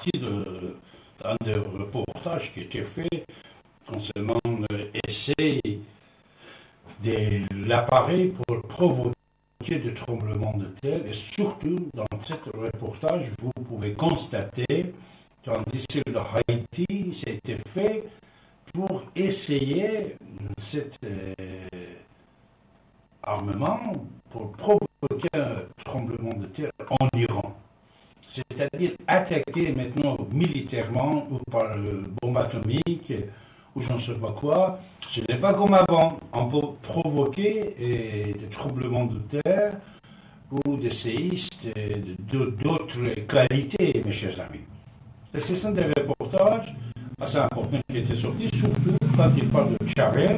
partie d'un des reportages qui était fait concernant l'essai de l'appareil pour provoquer des tremblements de terre. Et surtout, dans ce reportage, vous pouvez constater qu'en dessous de Haïti, c'était fait pour essayer cet armement pour provoquer un tremblement de terre en Iran. C'est-à-dire attaquer maintenant militairement ou par bombe atomique ou je ne sais pas quoi. Ce n'est pas comme avant. On peut provoquer des tremblements de terre ou des séismes d'autres qualités, mes chers amis. Et ce sont des reportages assez importants qui étaient sortis, surtout quand il parle de Chavez,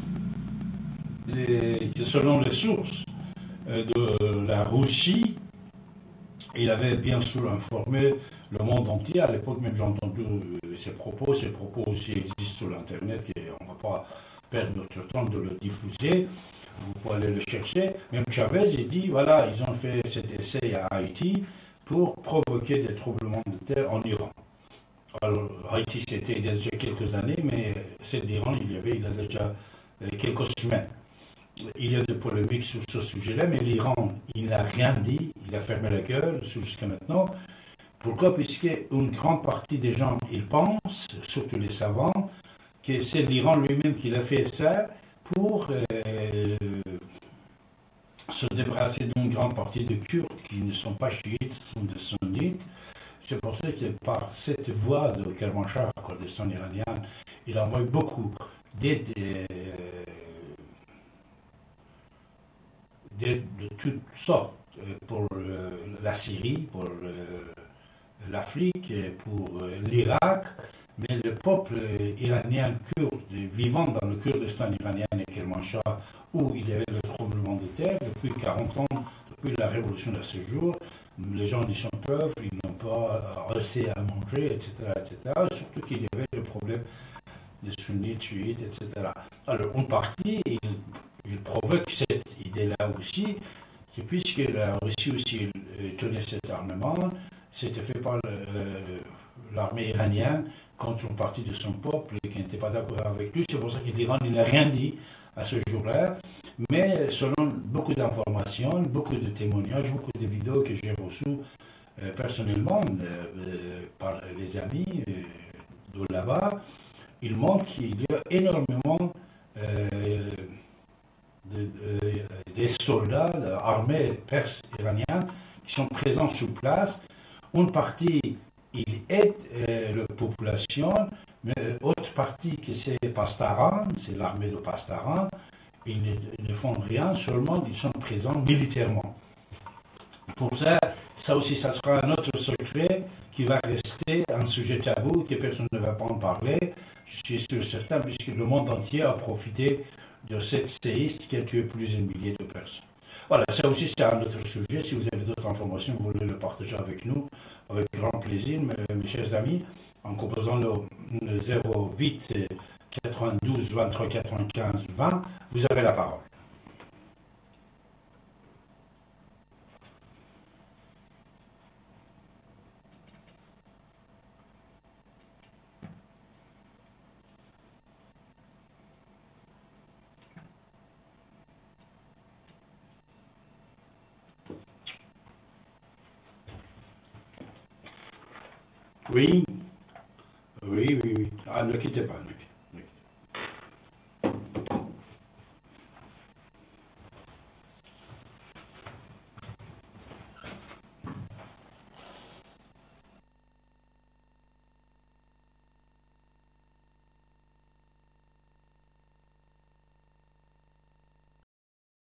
et selon les sources de la Russie, il avait bien sûr informé le monde entier. À l'époque, même j'ai entendu ses propos. Ces propos aussi existent sur l'Internet et on ne va pas perdre notre temps de le diffuser. Vous pouvez aller le chercher. Même Chavez, il dit, voilà, ils ont fait cet essai à Haïti pour provoquer des tremblements de terre en Iran. Alors, Haïti, c'était il y a déjà quelques années, mais c'est l'Iran, il y a déjà quelques semaines. Il y a des polémiques sur ce sujet-là, mais l'Iran, il n'a rien dit, il a fermé la gueule jusqu'à maintenant. Pourquoi? Puisqu'une grande partie des gens, ils pensent, surtout les savants, que c'est l'Iran lui-même qui a fait ça pour se débarrasser d'une grande partie de Kurdes qui ne sont pas chiites, sont des sunnites. C'est pour ça que par cette voie de Kermanshah, Kurdistan iranien, il envoie beaucoup d'aide de toutes sortes pour la Syrie, pour l'Afrique, pour l'Irak, mais le peuple iranien kurde vivant dans le Kurdistan iranien et Kermanshah, où il y avait le tremblement de terre depuis 40 ans, depuis la révolution de ce jour, les gens y sont pauvres, ils n'ont pas assez à manger, etc., etc. Et surtout qu'il y avait le problème des sunnites, chiites, etc. Alors, une partie, il provoque cette idée-là aussi, que puisque la Russie aussi tenait cet armement, c'était fait par l'armée iranienne contre une partie de son peuple qui n'était pas d'accord avec lui. C'est pour ça que l'Iran n'a rien dit à ce jour-là. Mais selon beaucoup d'informations, beaucoup de témoignages, beaucoup de vidéos que j'ai reçues personnellement par les amis de là-bas, il montre qu'il y a énormément des soldats armés perses iraniens qui sont présents sur place. Une partie, ils aident la population, mais l'autre partie, que c'est Pastaran, c'est l'armée de Pastaran, ils ne font rien, seulement ils sont présents militairement. Pour ça, ça aussi, ça sera un autre secret qui va rester un sujet tabou, que personne ne va pas en parler. Je suis sûr certain, puisque le monde entier a profité de cette séiste qui a tué plusieurs milliers de personnes. Voilà, ça aussi c'est un autre sujet. Si vous avez d'autres informations, vous voulez le partager avec nous, avec grand plaisir, mes chers amis, en composant le 08 92 23 95 20, vous avez la parole. Oui, oui. Ah, ne quittez pas, ne quittez pas.